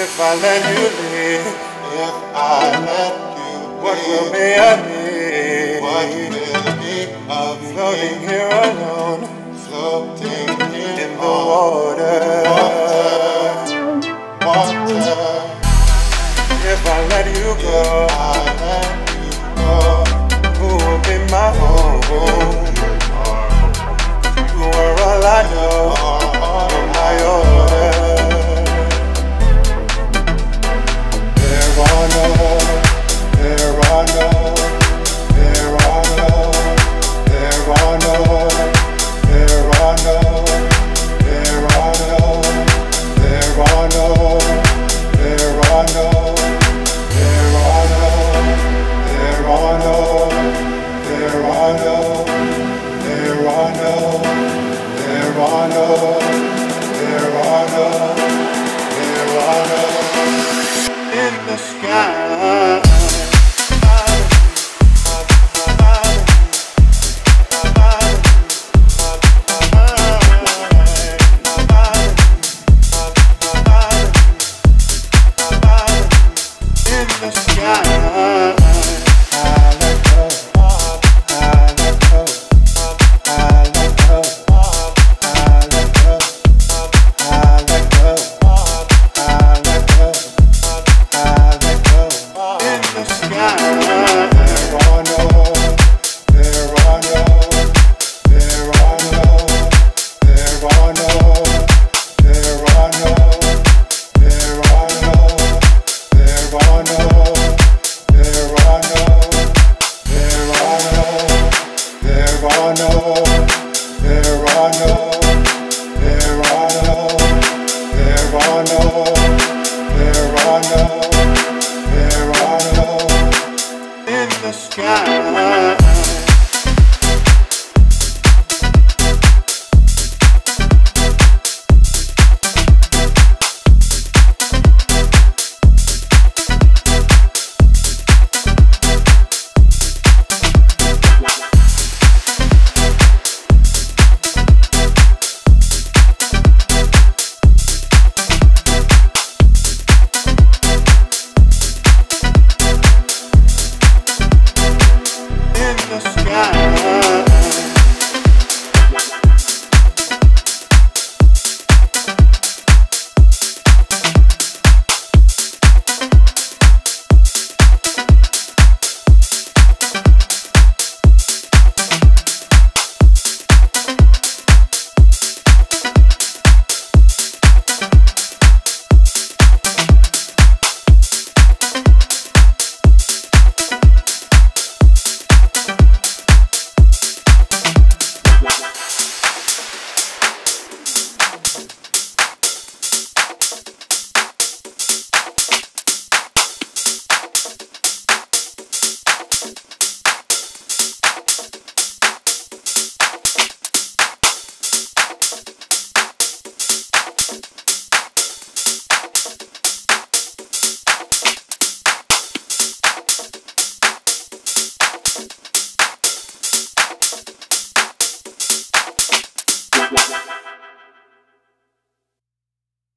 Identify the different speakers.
Speaker 1: If I let you leave,
Speaker 2: if I let you
Speaker 1: what will
Speaker 2: leave,
Speaker 1: be of me?
Speaker 2: what will be of
Speaker 1: Floating
Speaker 2: me?
Speaker 1: here alone
Speaker 2: Floating here
Speaker 1: in the
Speaker 2: on
Speaker 1: water.
Speaker 2: water.
Speaker 1: If I let you
Speaker 2: If
Speaker 1: go,
Speaker 2: I let you go,
Speaker 1: who will be my home? You are all I know, you're my order.
Speaker 2: there are no, there are no, there are no, there are no, there are no, there are no, there are no, there are no, there are no, there are no, there are no, there are no, there are no, there are no, there are no.
Speaker 1: In the sky. In the sky.
Speaker 2: I let go, I let go, I let go, I let go, I let go, I let go, I let go.
Speaker 1: In the sky.
Speaker 2: There are no, there are no, there are no, there are no, there are no, there are no, there are no, there are no, there are no, there are no, there are no, there are no, there are no, there are no, there are no.
Speaker 1: In the sky.